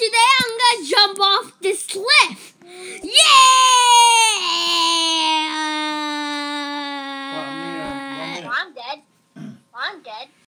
today I'm gonna jump off this cliff. Yeah! Well, I'm dead. I'm dead.